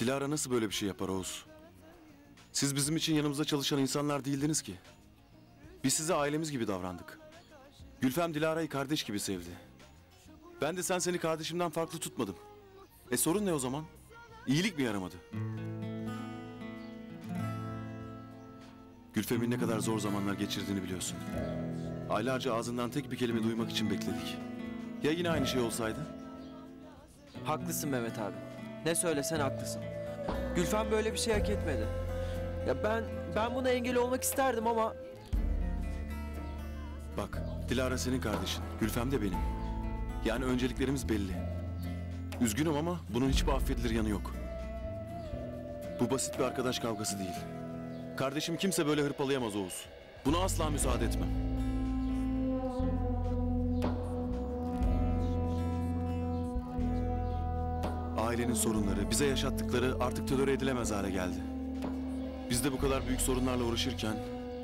Dilara nasıl böyle bir şey yapar Oğuz? Siz bizim için yanımızda çalışan insanlar değildiniz ki. Biz size ailemiz gibi davrandık. Gülfem Dilara'yı kardeş gibi sevdi. Ben de seni kardeşimden farklı tutmadım. Sorun ne o zaman? İyilik mi yaramadı? Gülfem'in ne kadar zor zamanlar geçirdiğini biliyorsun. Aylarca ağzından tek bir kelime duymak için bekledik. Ya yine aynı şey olsaydı? Haklısın Mehmet abi. Ne söylesen haklısın. Gülfem böyle bir şey hak etmedi. Ya ben buna engel olmak isterdim ama... Bak, Dilara senin kardeşin, Gülfem de benim. Yani önceliklerimiz belli. Üzgünüm ama bunun hiçbir affedilir yanı yok. Bu basit bir arkadaş kavgası değil. Kardeşim kimse böyle hırpalayamaz Oğuz. Buna asla müsaade etmem. Ailenin sorunları, bize yaşattıkları artık tolere edilemez hale geldi. Biz de bu kadar büyük sorunlarla uğraşırken...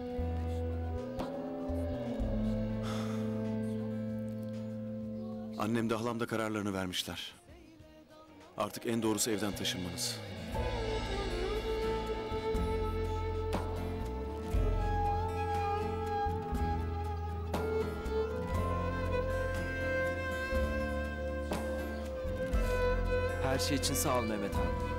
Annem de halam da kararlarını vermişler. Artık en doğrusu evden taşınmanız. Her şey için sağ ol Mehmet abi.